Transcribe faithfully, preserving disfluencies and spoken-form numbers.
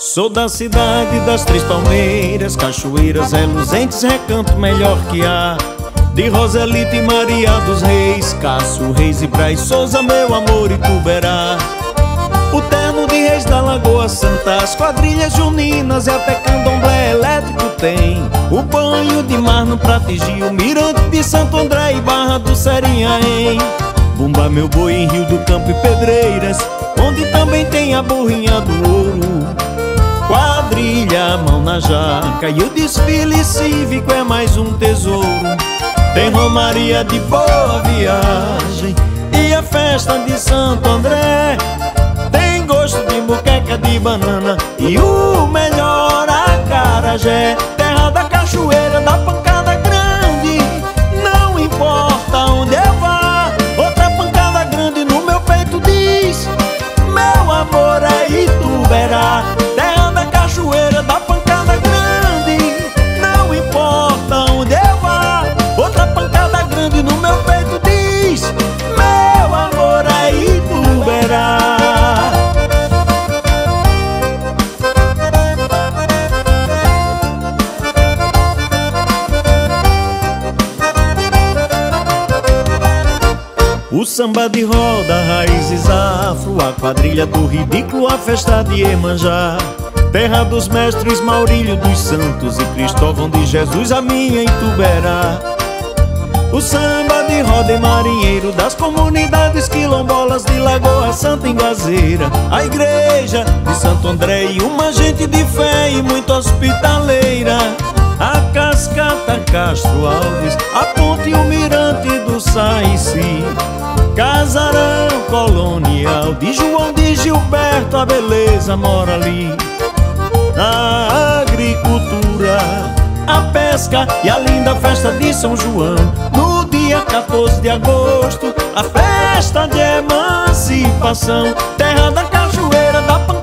Sou da cidade das Três Palmeiras, cachoeiras reluzentes, recanto melhor que há. De Roselito e Maria dos Reis, Cássio Reis e Braz Souza, meu amor, Ituberá. O terno de Reis da Lagoa Santa, as quadrilhas juninas e até candomblé elétrico tem. O banho de mar no Pratigio, o mirante de Santo André e Barra do Serinhaém. Bumba meu boi em Rio do Campo e Pedreiras, onde também tem a burrinha do ouro. Quadrilha, mão na jaca e o desfile cívico é mais um tesouro. Tem romaria de Boa Viagem e a festa de Santo André. Tem gosto de muqueca de banana e o melhor acarajé. Terra da cachoeira, da pancada grande, não importa onde eu vá. Outra pancada grande no meu peito diz: meu amor é Ituberá. Terra da cachoeira, da pancada grande, não importa onde eu vá. Outra pancada grande no meu peito diz: meu amor é Ituberá. O samba de roda, raízes afro, a quadrilha do ridículo, a festa de Iemanjá. Terra dos mestres Maurílio dos Santos e Cristóvão de Jesus, a minha Ituberá. O samba de roda e marinheiro, das comunidades quilombolas de Lagoa Santa em Gazeira. A igreja de Santo André e uma gente de fé e muito hospitaleira. A cascata Castro Alves, a ponte e o mirante do Saíci. Casarão colonial de João de Gilberto, a beleza mora ali. A agricultura, a pesca e a linda festa de São João. No dia quatorze de agosto, a festa de emancipação. Terra da cachoeira, da pancada